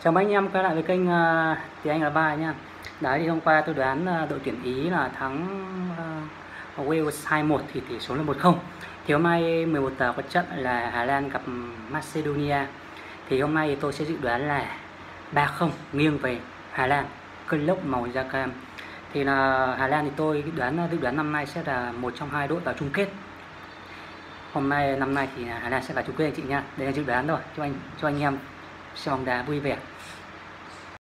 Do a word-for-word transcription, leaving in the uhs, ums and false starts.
Chào mấy anh em quay lại với kênh uh, Tiếng Anh là ba nha. Đấy thì hôm qua tôi đoán uh, đội tuyển Ý là thắng uh, Wales hai một thì tỷ số là một không. Thì hôm nay mười một giờ có trận là Hà Lan gặp Macedonia. Thì hôm nay tôi sẽ dự đoán là ba không nghiêng về Hà Lan, cơn lốc màu da cam. Thì là Hà Lan thì tôi đoán dự đoán năm nay sẽ là một trong hai đội vào chung kết. Hôm nay năm nay thì Hà Lan sẽ vào chung kết anh chị nha. Đây là dự đoán thôi cho anh cho anh em xem bóng đá vui vẻ.